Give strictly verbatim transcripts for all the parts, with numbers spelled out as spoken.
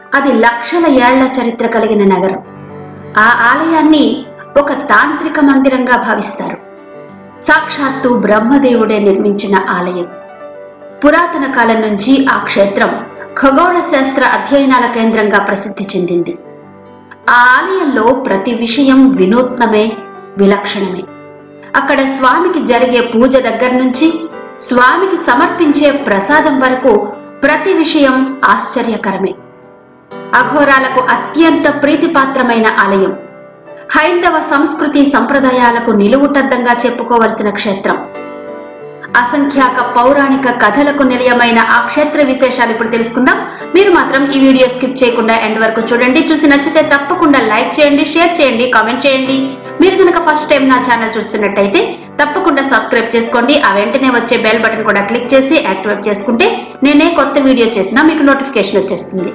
అది లక్షల ఏళ్ల చరిత్ర కలిగిన నగరం. ఆ ఆలయాన్ని ఒక తాంత్రిక మందిరంగా భావిస్తారు. సాక్షాత్తు బ్రహ్మదేవుడే నిర్మించిన ఆలయం. పురాతన కాలం నుంచి ఆ క్షేత్రం ఖగోళ శాస్త్ర అధ్యయనాల కేంద్రంగా ప్రసిద్ధి చెందింది. ఆ ఆలయంలో ప్రతి విషయం వినూత్నమే, విలక్షణమే. అక్కడ స్వామికి జరిగే పూజ దగ్గర నుంచి స్వామికి సమర్పించే ప్రసాదం వరకు ప్రతి విషయం ఆశ్చర్యకరమే. అఘోరాలకు అత్యంత ప్రీతిపాత్రమైన ఆలయం. హైందవ సంస్కృతి సంప్రదాయాలకు నిలువుటద్దంగా చెప్పుకోవలసిన క్షేత్రం. అసంఖ్యాక పౌరాణిక కథలకు నిలయమైన ఆ క్షేత్ర విశేషాలు ఇప్పుడు తెలుసుకుందాం. మీరు మాత్రం ఈ వీడియో స్కిప్ చేయకుండా ఎండ్ వరకు చూడండి. చూసి నచ్చితే తప్పకుండా లైక్ చేయండి, షేర్ చేయండి, కామెంట్ చేయండి. మీరు కనుక ఫస్ట్ టైం నా ఛానల్ చూస్తున్నట్టయితే తప్పకుండా సబ్స్క్రైబ్ చేసుకోండి. ఆ వెంటనే వచ్చే బెల్ బటన్ కూడా క్లిక్ చేసి యాక్టివేట్ చేసుకుంటే నేనే కొత్త వీడియో చేసినా మీకు నోటిఫికేషన్ వచ్చేస్తుంది.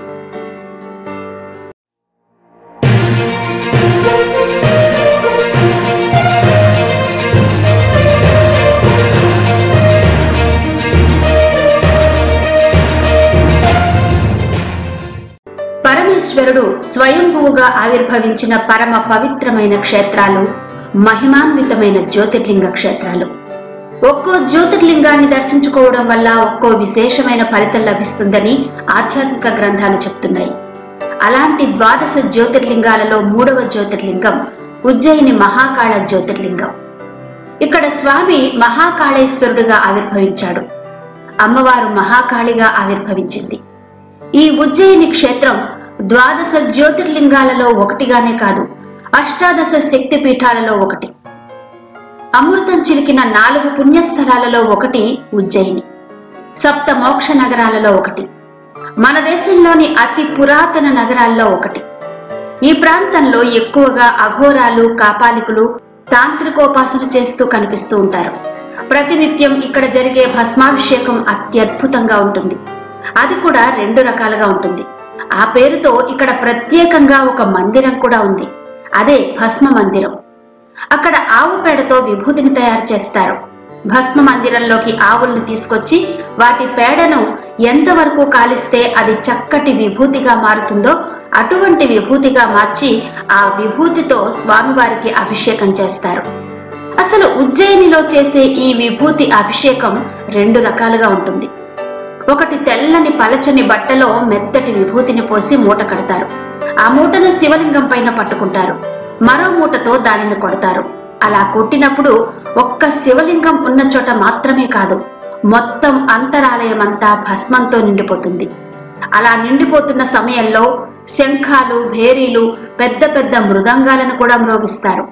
పరమేశ్వరుడు స్వయంభువుగా ఆవిర్భవించిన పరమ పవిత్రమైన క్షేత్రాలు, మహిమాన్వితమైన జ్యోతిర్లింగ క్షేత్రాలు. ఒక్కో జ్యోతిర్లింగాన్ని దర్శించుకోవడం వల్ల ఒక్కో విశేషమైన ఫలితం లభిస్తుందని ఆధ్యాత్మిక గ్రంథాలు చెప్తున్నాయి. అలాంటి ద్వాదశ జ్యోతిర్లింగాలలో మూడవ జ్యోతిర్లింగం ఉజ్జయిని మహాకాళ జ్యోతిర్లింగం. ఇక్కడ స్వామి మహాకాళేశ్వరుడుగా ఆవిర్భవించాడు. అమ్మవారు మహాకాళిగా ఆవిర్భవించింది. ఈ ఉజ్జయిని క్షేత్రం ద్వాదశ జ్యోతిర్లింగాలలో ఒకటిగానే కాదు, అష్టాదశ శక్తి పీఠాలలో ఒకటి. అమృతం చిలికిన నాలుగు పుణ్యస్థలాలలో ఒకటి ఉజ్జయిని. సప్త మోక్ష నగరాలలో ఒకటి. మన దేశంలోని అతి పురాతన నగరాల్లో ఒకటి. ఈ ప్రాంతంలో ఎక్కువగా అఘోరాలు, కాపాలికులు తాంత్రికోపాసన చేస్తూ కనిపిస్తూ ఉంటారు. ప్రతినిత్యం ఇక్కడ జరిగే భస్మాభిషేకం అత్యద్భుతంగా ఉంటుంది. అది కూడా రెండు రకాలుగా ఉంటుంది. ఆ పేరుతో ఇక్కడ ప్రత్యేకంగా ఒక మందిరం కూడా ఉంది. అదే భస్మ మందిరం. అక్కడ ఆవు పేడతో విభూతిని తయారు చేస్తారు. భస్మ మందిరంలోకి ఆవుల్ని తీసుకొచ్చి వాటి పేడను ఎంతవరకు కాలిస్తే అది చక్కటి విభూతిగా మారుతుందో అటువంటి విభూతిగా మార్చి ఆ విభూతితో స్వామివారికి అభిషేకం చేస్తారు. అసలు ఉజ్జయినిలో చేసే ఈ విభూతి అభిషేకం రెండు రకాలుగా ఉంటుంది. ఒకటి తెల్లని పలచని బట్టలో మెత్తటి విభూతిని పోసి మూట కడతారు. ఆ మూటను శివలింగం పైన పట్టుకుంటారు. మరో మూటతో దానిని కొడతారు. అలా కొట్టినప్పుడు ఒక్క శివలింగం ఉన్న చోట మాత్రమే కాదు, మొత్తం అంతరాలయం అంతా భస్మంతో నిండిపోతుంది. అలా నిండిపోతున్న సమయంలో శంఖాలు, భేరీలు, పెద్ద పెద్ద మృదంగాలను కూడా మ్రోగిస్తారు.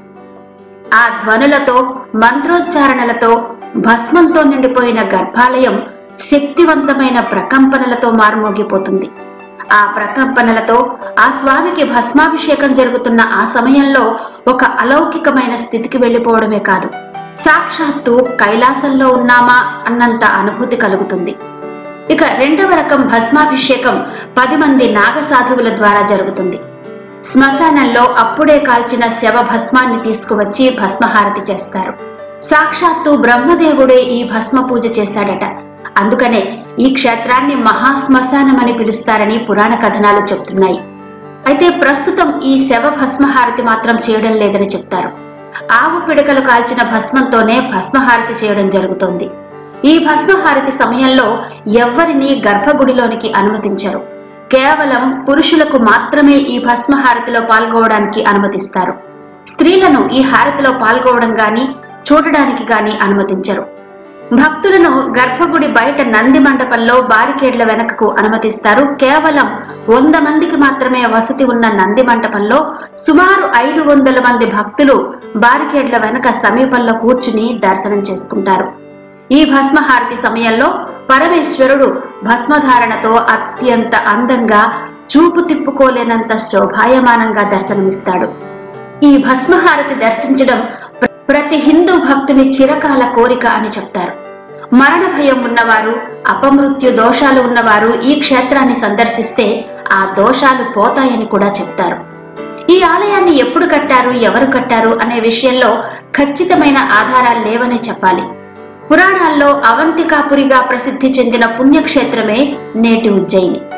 ఆ ధ్వనులతో, మంత్రోచ్చారణలతో భస్మంతో నిండిపోయిన గర్భాలయం శక్తివంతమైన ప్రకంపనలతో మారుమోగిపోతుంది. ఆ ప్రకంపనలతో ఆ స్వామికి భస్మాభిషేకం జరుగుతున్న ఆ సమయంలో ఒక అలౌకికమైన స్థితికి వెళ్లిపోవడమే కాదు, సాక్షాత్తు కైలాసంలో ఉన్నామా అన్నంత అనుభూతి కలుగుతుంది. ఇక రెండవ రకం భస్మాభిషేకం పది మంది నాగసాధువుల ద్వారా జరుగుతుంది. శ్మశానంలో అప్పుడే కాల్చిన శవ భస్మాన్ని తీసుకువచ్చి భస్మహారతి చేస్తారు. సాక్షాత్తు బ్రహ్మదేవుడే ఈ భస్మ పూజ చేశాడట. అందుకనే ఈ క్షేత్రాన్ని మహాశ్మశానమని పిలుస్తారని పురాణ కథనాలు చెప్తున్నాయి. అయితే ప్రస్తుతం ఈ శవ భస్మహారతి మాత్రం చేయడం లేదని చెప్తారు. ఆవు పిడకలు కాల్చిన భస్మంతోనే భస్మహారతి చేయడం జరుగుతోంది. ఈ భస్మహారతి సమయంలో ఎవ్వరిని గర్భగుడిలోనికి అనుమతించరు. కేవలం పురుషులకు మాత్రమే ఈ భస్మహారతిలో పాల్గొనడానికి అనుమతిస్తారు. స్త్రీలను ఈ హారతిలో పాల్గొనడం గాని చూడడానికి గాని అనుమతించరు. భక్తులను గర్భగుడి బయట నంది మండపంలో బారికేడ్ల వెనకకు అనుమతిస్తారు. కేవలం వంద మందికి మాత్రమే వసతి ఉన్న నంది మండపంలో సుమారు ఐదు వందల మంది భక్తులు బారికేడ్ల వెనక సమీపంలో కూర్చుని దర్శనం చేసుకుంటారు. ఈ భస్మహారతి సమయంలో పరమేశ్వరుడు భస్మధారణతో అత్యంత అందంగా, చూపు తిప్పుకోలేనంత శోభాయమానంగా దర్శనమిస్తాడు. ఈ భస్మహారతి దర్శించడం ప్రతి హిందూ భక్తుని చిరకాల కోరిక అని చెప్తారు. మరణ భయం ఉన్నవారు, అపమృత్యు దోషాలు ఉన్నవారు ఈ క్షేత్రాన్ని సందర్శిస్తే ఆ దోషాలు పోతాయని కూడా చెప్తారు. ఈ ఆలయాన్ని ఎప్పుడు కట్టారు, ఎవరు కట్టారు అనే విషయంలో ఖచ్చితమైన ఆధారాలు లేవనే చెప్పాలి. పురాణాల్లో అవంతికాపురిగా ప్రసిద్ధి చెందిన పుణ్యక్షేత్రమే నేటి ఉజ్జయిని.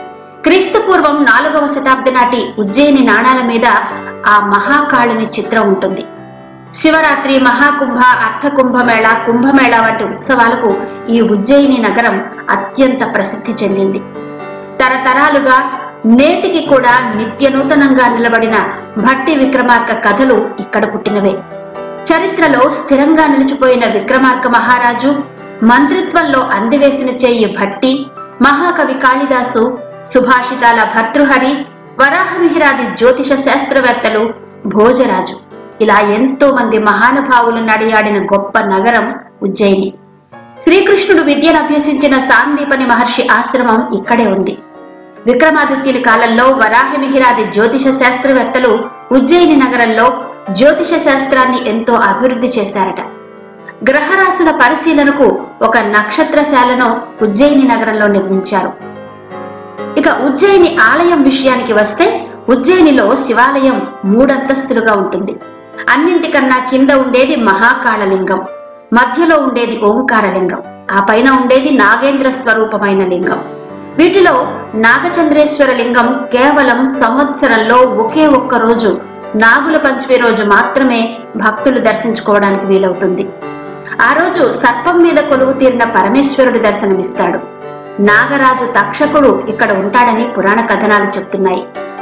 క్రీస్తు పూర్వం నాలుగవ శతాబ్ది నాటి ఉజ్జయిని నాణాల మీద ఆ మహాకాళుని చిత్రం ఉంటుంది. శివరాత్రి, మహాకుంభ, అర్థకుంభమేళ, కుంభమేళ వంటి ఉత్సవాలకు ఈ ఉజ్జయిని నగరం అత్యంత ప్రసిద్ధి చెందింది. తరతరాలుగా నేటికి కూడా నిత్య నూతనంగా నిలబడిన భట్టి విక్రమార్క కథలు ఇక్కడ పుట్టినవే. చరిత్రలో స్థిరంగా నిలిచిపోయిన విక్రమార్క మహారాజు, మంత్రిత్వంలో అందివేసిన చెయ్యి భట్టి, మహాకవి కాళిదాసు, సుభాషితాల భర్తృహరి, వరాహమిహిరాది జ్యోతిష శాస్త్రవేత్తలు, భోజరాజు, ఇలా ఎంతో మంది మహానుభావులు నడియాడిన గొప్ప నగరం ఉజ్జయిని. శ్రీకృష్ణుడు విద్యను అభ్యసించిన సాందీపని మహర్షి ఆశ్రమం ఇక్కడే ఉంది. విక్రమాదిత్యుని కాలంలో వరాహమిహిరాది జ్యోతిష శాస్త్రవేత్తలు ఉజ్జయిని నగరంలో జ్యోతిష శాస్త్రాన్ని ఎంతో అభివృద్ధి చేశారట. గ్రహరాశుల పరిశీలనకు ఒక నక్షత్రశాలను ఉజ్జయిని నగరంలో నిర్మించారు. ఇక ఉజ్జయిని ఆలయం విషయానికి వస్తే, ఉజ్జయినిలో శివాలయం మూడంతస్తులుగా ఉంటుంది. అన్నింటికన్నా కింద ఉండేది మహాకాళలింగం, మధ్యలో ఉండేది ఓంకారలింగం, ఆ పైన ఉండేది నాగేంద్ర స్వరూపమైన లింగం. వీటిలో నాగచంద్రేశ్వర లింగం కేవలం సంవత్సరంలో ఒకే ఒక్క రోజు, నాగుల పంచమి రోజు మాత్రమే భక్తులు దర్శించుకోవడానికి వీలవుతుంది. ఆ రోజు సర్పం మీద కొలువు తీరిన పరమేశ్వరుడు దర్శనమిస్తాడు. నాగరాజు తక్షకుడు ఇక్కడ ఉంటాడని పురాణ కథనాలు చెప్తున్నాయి.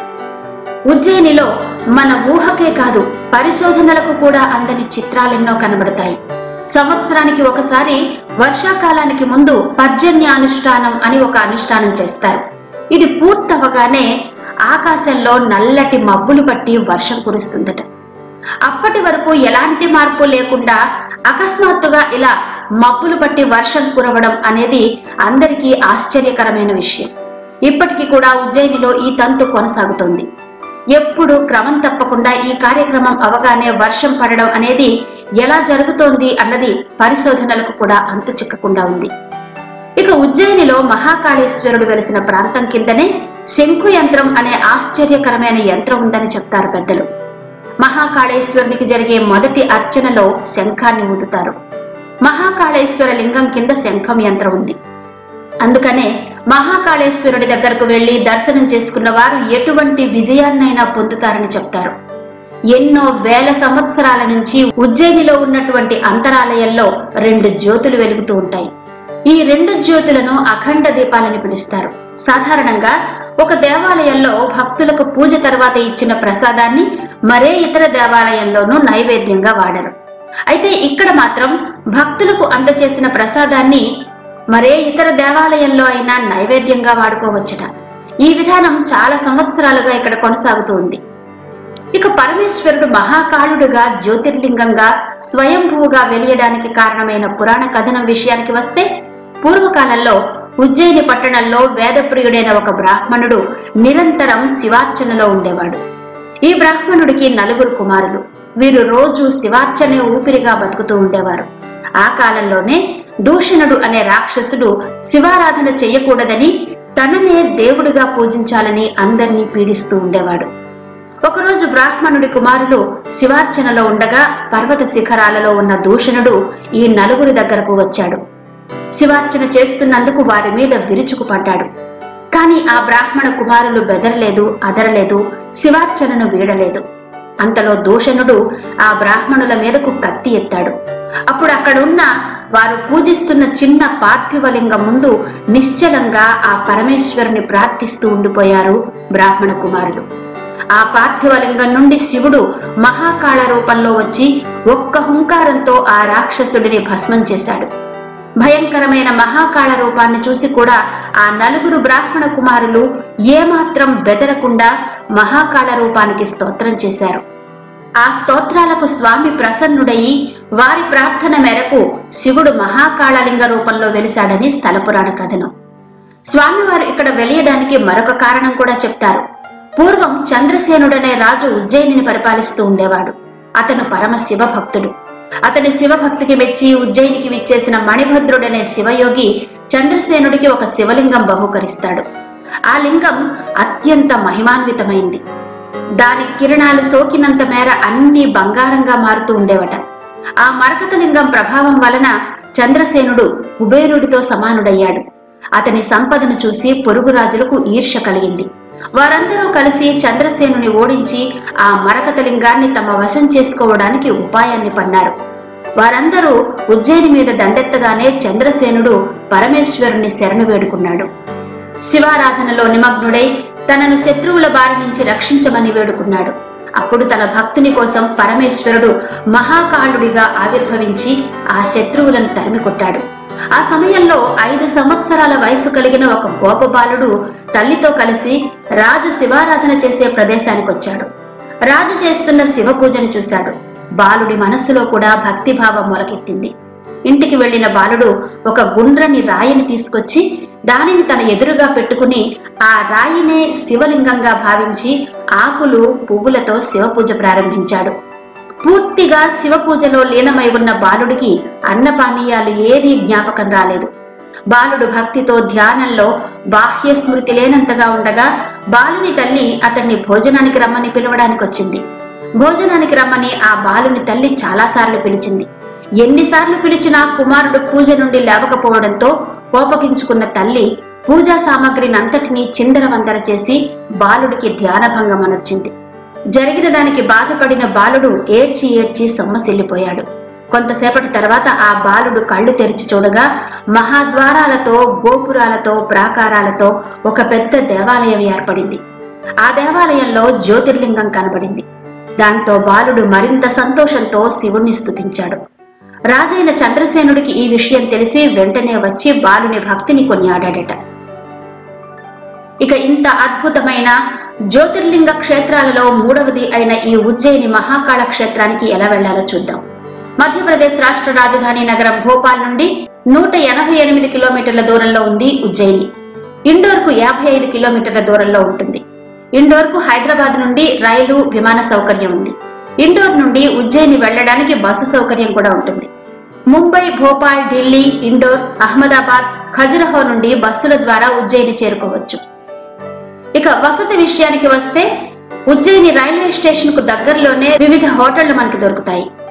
ఉజ్జయినిలో మన ఊహకే కాదు, పరిశోధనలకు కూడా అందని చిత్రాలెన్నో కనబడతాయి. సంవత్సరానికి ఒకసారి వర్షాకాలానికి ముందు పర్జన్యానుష్ఠానం అని ఒక అనుష్ఠానం చేస్తారు. ఇది పూర్తవగానే ఆకాశంలో నల్లటి మబ్బులు పట్టి వర్షం కురుస్తుందట. అప్పటి వరకు ఎలాంటి మార్పు లేకుండా అకస్మాత్తుగా ఇలా మబ్బులు పట్టి వర్షం కురవడం అనేది అందరికీ ఆశ్చర్యకరమైన విషయం. ఇప్పటికీ కూడా ఉజ్జయినిలో ఈ తంతు కొనసాగుతోంది. ఎప్పుడు క్రమం తప్పకుండా ఈ కార్యక్రమం అవగానే వర్షం పడడం అనేది ఎలా జరుగుతోంది అన్నది పరిశోధనలకు కూడా అంతు చిక్కకుండా ఉంది. ఇక ఉజ్జయినిలో మహాకాళేశ్వరుడు వెలిసిన ప్రాంతం కిందనే శంకు యంత్రం అనే ఆశ్చర్యకరమైన యంత్రం ఉందని చెప్తారు పెద్దలు. మహాకాళేశ్వరునికి జరిగే మొదటి అర్చనలో శంఖాన్ని ఊదుతారు. మహాకాళేశ్వర లింగం కింద శంఖం యంత్రం ఉంది. అందుకనే మహాకాళేశ్వరుడి దగ్గరకు వెళ్లి దర్శనం చేసుకున్న వారు ఎటువంటి విజయాన్నైనా పొందుతారని చెప్తారు. ఎన్నో వేల సంవత్సరాల నుంచి ఉజ్జయినిలో ఉన్నటువంటి అంతరాలయంలో రెండు జ్యోతులు వెలుగుతూ ఉంటాయి. ఈ రెండు జ్యోతులను అఖండ దీపాలని పిలుస్తారు. సాధారణంగా ఒక దేవాలయంలో భక్తులకు పూజ తర్వాత ఇచ్చిన ప్రసాదాన్ని మరే ఇతర దేవాలయంలోనూ నైవేద్యంగా వాడరు. అయితే ఇక్కడ మాత్రం భక్తులకు అందజేసిన ప్రసాదాన్ని మరే ఇతర దేవాలయంలో అయినా నైవేద్యంగా వాడుకోవచ్చుట. ఈ విధానం చాలా సంవత్సరాలుగా ఇక్కడ కొనసాగుతూ ఉంది. ఇక పరమేశ్వరుడు మహాకాళుడుగా, జ్యోతిర్లింగంగా, స్వయంభూగా వెలియడానికి కారణమైన పురాణ కథనం విషయానికి వస్తే, పూర్వకాలంలో ఉజ్జయిని పట్టణంలో వేదప్రియుడైన ఒక బ్రాహ్మణుడు నిరంతరం శివార్చనలో ఉండేవాడు. ఈ బ్రాహ్మణుడికి నలుగురు కుమారులు. వీరు రోజు శివార్చనే ఊపిరిగా బతుకుతూ ఉండేవారు. ఆ కాలంలోనే దూషణుడు అనే రాక్షసుడు శివారాధన చెయ్యకూడదని, తననే దేవుడిగా పూజించాలని అందరినీ పీడిస్తూ ఉండేవాడు. ఒకరోజు బ్రాహ్మణుడి కుమారులు శివార్చనలో ఉండగా పర్వత శిఖరాలలో ఉన్న దూషణుడు ఈ నలుగురి దగ్గరకు వచ్చాడు. శివార్చన చేస్తున్నందుకు వారి మీద విరుచుకుపడ్డాడు. కాని ఆ బ్రాహ్మణ కుమారులు బెదరలేదు, అదరలేదు, శివార్చనను వీడలేదు. అంతలో దూషణుడు ఆ బ్రాహ్మణుల మీదకు కత్తి ఎత్తాడు. అప్పుడు అక్కడున్న వారు పూజిస్తున్న చిన్న పార్థివలింగం ముందు నిశ్చలంగా ఆ పరమేశ్వరుని ప్రార్థిస్తూ ఉండిపోయారు బ్రాహ్మణ కుమారులు. ఆ పార్థివలింగం నుండి శివుడు మహాకాళ రూపంలో వచ్చి ఒక్క హుంకారంతో ఆ రాక్షసుడిని భస్మం చేశాడు. భయంకరమైన మహాకాళ రూపాన్ని చూసి కూడా ఆ నలుగురు బ్రాహ్మణ కుమారులు ఏమాత్రం బెదరకుండా మహాకాళ రూపానికి స్తోత్రం చేశారు. ఆ స్తోత్రాలకు స్వామి ప్రసన్నుడయి వారి ప్రార్థన మేరకు శివుడు మహాకాళలింగ రూపంలో వెలిశాడని స్థల పురాణ కథనం. స్వామివారు ఇక్కడ వెలియడానికి మరొక కారణం కూడా చెప్తారు. పూర్వం చంద్రసేనుడనే రాజు ఉజ్జయినిని పరిపాలిస్తూ ఉండేవాడు. అతను పరమ శివ భక్తుడు. అతని శివభక్తికి మెచ్చి ఉజ్జయినికి విచ్చేసిన మణిభద్రుడనే శివయోగి చంద్రసేనుడికి ఒక శివలింగం బహూకరిస్తాడు. ఆ లింగం అత్యంత మహిమాన్వితమైంది. దాని కిరణాలు సోకినంత మేర అన్ని బంగారంగా మారుతూ ఉండేవట. ఆ మరకత లింగం ప్రభావం వలన చంద్రసేనుడు కుబేరుడితో సమానుడయ్యాడు. అతని సంపదను చూసి పొరుగు రాజులకు ఈర్ష్య కలిగింది. వారందరూ కలిసి చంద్రసేనుని ఓడించి ఆ మరకతలింగాన్ని తమ వశం చేసుకోవడానికి ఉపాయాన్ని పన్నారు. వారందరూ ఉజ్జయిని మీద దండెత్తగానే చంద్రసేనుడు పరమేశ్వరుని శరణు వేడుకున్నాడు. శివారాధనలో నిమగ్నుడై తనను శత్రువుల బారి నుంచి రక్షించమని వేడుకున్నాడు. అప్పుడు తన భక్తుని కోసం పరమేశ్వరుడు మహాకాళుడిగా ఆవిర్భవించి ఆ శత్రువులను తరిమి కొట్టాడు. ఆ సమయంలో ఐదు సంవత్సరాల వయసు కలిగిన ఒక గోపబాలుడు తల్లితో కలిసి రాజు శివారాధన చేసే ప్రదేశానికి వచ్చాడు. రాజు చేస్తున్న శివ పూజను చూశాడు. బాలుడి మనస్సులో కూడా భక్తిభావం మొలకెత్తింది. ఇంటికి వెళ్లిన బాలుడు ఒక గుండ్రని రాయిని తీసుకొచ్చి దానిని తన ఎదురుగా పెట్టుకుని ఆ రాయినే శివలింగంగా భావించి ఆకులు పువ్వులతో శివ పూజ ప్రారంభించాడు. పూర్తిగా శివ పూజలో లీనమై ఉన్న బాలుడికి అన్నపానీయాలు ఏదీ జ్ఞాపకం రాలేదు. బాలుడు భక్తితో ధ్యానంలో బాహ్య స్మృతి లేనంతగా ఉండగా బాలుని తల్లి అతన్ని భోజనానికి రమ్మని పిలవడానికి వచ్చింది. భోజనానికి రమ్మని ఆ బాలుని తల్లి చాలాసార్లు పిలిచింది. ఎన్నిసార్లు పిలిచినా కుమారుడు పూజ నుండి లేవకపోవడంతో కోపగించుకున్న తల్లి పూజా సామాగ్రిని అంతటినీ చిందరవందర చేసి బాలుడికి ధ్యానభంగం అనర్చింది. జరిగిన దానికి బాధపడిన బాలుడు ఏడ్చి ఏడ్చి సొమ్మసిల్లిపోయాడు. కొంతసేపటి తర్వాత ఆ బాలుడు కళ్ళు తెరిచి చూడగా మహాద్వారాలతో గోపురాలతో ప్రాకారాలతో ఒక పెద్ద దేవాలయం ఏర్పడింది. ఆ దేవాలయంలో జ్యోతిర్లింగం కనబడింది. దాంతో బాలుడు మరింత సంతోషంతో శివుణ్ణి స్తుతించాడు. రాజైన చంద్రసేనుడికి ఈ విషయం తెలిసి వెంటనే వచ్చి బాలుని భక్తిని కొనియాడాడట. ఇక ఇంత అద్భుతమైన జ్యోతిర్లింగ క్షేత్రాలలో మూడవది అయిన ఈ ఉజ్జయిని మహాకాళ క్షేత్రానికి ఎలా వెళ్లాలో చూద్దాం. మధ్యప్రదేశ్ రాష్ట్ర రాజధాని నగరం భోపాల్ నుండి నూట ఎనభై ఎనిమిది కిలోమీటర్ల దూరంలో ఉంది ఉజ్జయిని. ఇండోర్ కు యాభై ఐదు కిలోమీటర్ల దూరంలో ఉంటుంది. ఇండోర్ కు హైదరాబాద్ నుండి రైలు విమాన సౌకర్యం ఉంది. ఇండోర్ నుండి ఉజ్జయిని వెళ్లడానికి బస్సు సౌకర్యం కూడా ఉంటుంది. ముంబై, భోపాల్, ఢిల్లీ, ఇండోర్, అహ్మదాబాద్, ఖజురహో నుండి బస్సుల ద్వారా ఉజ్జయిని చేరుకోవచ్చు. ఇక వసతి విషయానికి వస్తే ఉజ్జయిని రైల్వే స్టేషన్ కు దగ్గరలోనే వివిధ హోటళ్లు మనకి దొరుకుతాయి.